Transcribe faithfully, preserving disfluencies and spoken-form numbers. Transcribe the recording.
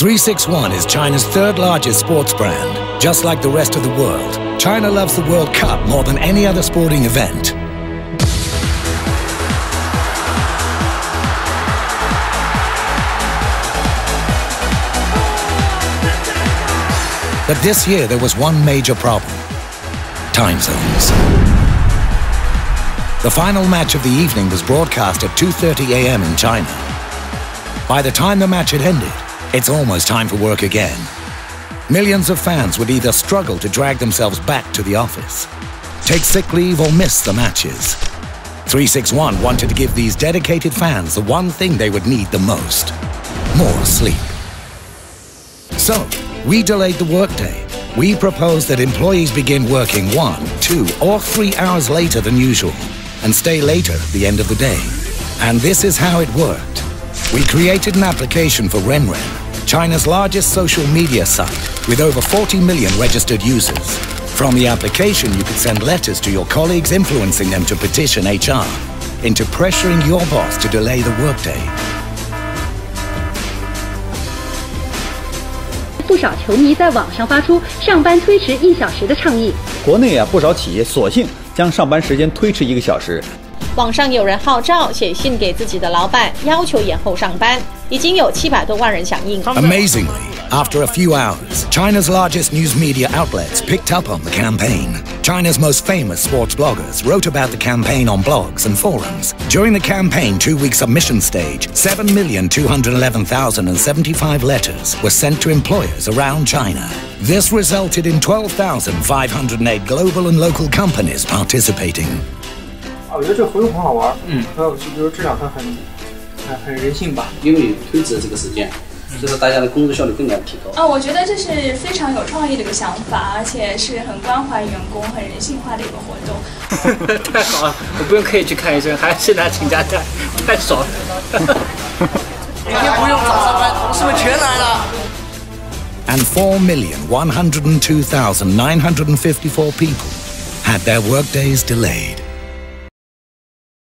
three sixty-one is China's third largest sports brand. Just like the rest of the world, China loves the World Cup more than any other sporting event. But this year there was one major problem: time zones. The final match of the evening was broadcast at two thirty a m in China. By the time the match had ended, it's almost time for work again. Millions of fans would either struggle to drag themselves back to the office, take sick leave or miss the matches. three sixty-one wanted to give these dedicated fans the one thing they would need the most: more sleep. So, we delayed the workday. We proposed that employees begin working one, two, or three hours later than usual and stay later at the end of the day. And this is how it worked. We created an application for RenRen, China's largest social media site with over forty million registered users. From the application, you could send letters to your colleagues influencing them to petition H R into pressuring your boss to delay the workday. 不少球迷在网上发出上班推迟一小时的倡议。 国内啊，不少企业索性将上班时间推迟一个小时。 网上有人号召写信给自己的老板，要求延后上班，已经有七百多万人响应。 Amazingly, after a few hours, China's largest news media outlets picked up on the campaign. China's most famous sports bloggers wrote about the campaign on blogs and forums. During the campaign two-week submission stage, seven million two hundred eleven thousand seventy-five letters were sent to employers around China. This resulted in twelve thousand five hundred eight global and local companies participating. 我觉得这活动很好玩，嗯，很有趣，就是至少它很很很人性吧。 因为推迟了这个时间，所以说大家的工作效率更加提高。 啊，我觉得这是非常有创意的一个想法，而且是很关怀员工、很人性化的一个活动。 太好了，我不用刻意去看医生，还是拿请假假，太爽了。 明天不用早上班，同事们全来了。 And four million one hundred two thousand nine hundred fifty-four people had their workdays delayed.